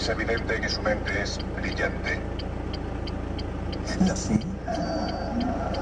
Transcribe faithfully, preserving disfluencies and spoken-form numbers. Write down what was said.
Es evidente que su mente es brillante. ¿Lo sé?